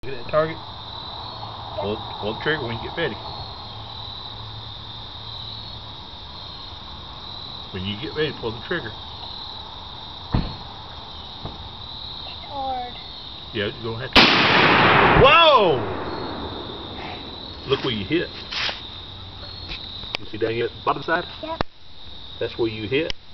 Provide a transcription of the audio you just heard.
Get that target. Pull the trigger when you get ready. When you get ready, pull the trigger. It's hard. Yeah, you're gonna have to. Whoa! Look where you hit. You see down here at the bottom side? Yep. That's where you hit.